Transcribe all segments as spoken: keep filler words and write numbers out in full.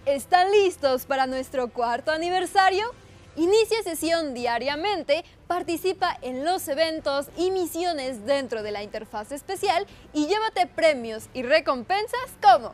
¿Están listos para nuestro cuarto aniversario? Inicia sesión diariamente, participa en los eventos y misiones dentro de la interfaz especial y llévate premios y recompensas como...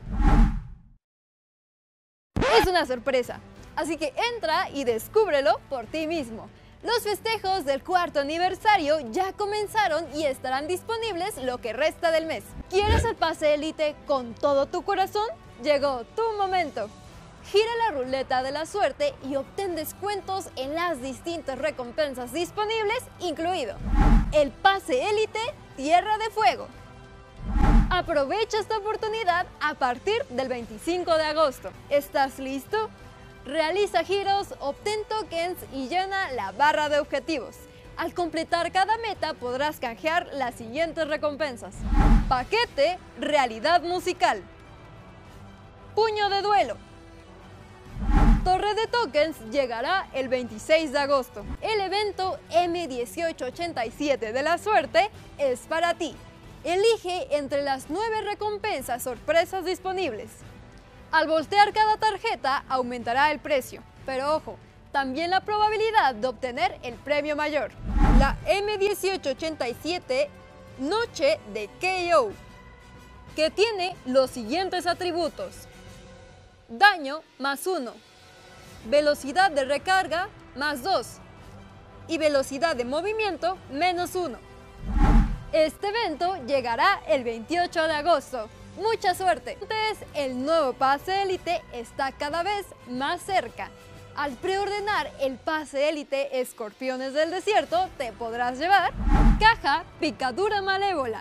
Es una sorpresa, así que entra y descúbrelo por ti mismo. Los festejos del cuarto aniversario ya comenzaron y estarán disponibles lo que resta del mes. ¿Quieres el pase Elite con todo tu corazón? Llegó tu momento. Gira la ruleta de la suerte y obtén descuentos en las distintas recompensas disponibles, incluido el pase Elite Tierra de Fuego. Aprovecha esta oportunidad a partir del veinticinco de agosto. ¿Estás listo? Realiza giros, obtén tokens y llena la barra de objetivos. Al completar cada meta podrás canjear las siguientes recompensas. Paquete Realidad Musical. Puño de Duelo. Torre de Tokens llegará el veintiséis de agosto. El evento eme dieciocho ochenta y siete de la suerte es para ti. Elige entre las nueve recompensas sorpresas disponibles. Al voltear cada tarjeta aumentará el precio, pero ojo, también la probabilidad de obtener el premio mayor. La eme dieciocho ochenta y siete Noche de K O, que tiene los siguientes atributos: daño más uno, velocidad de recarga más dos y velocidad de movimiento menos uno. Este evento llegará el veintiocho de agosto. ¡Mucha suerte! Entonces, el nuevo pase Elite está cada vez más cerca. Al preordenar el pase Elite Escorpiones del Desierto, te podrás llevar caja Picadura Malévola,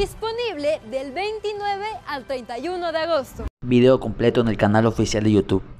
disponible del veintinueve al treinta y uno de agosto. Video completo en el canal oficial de YouTube.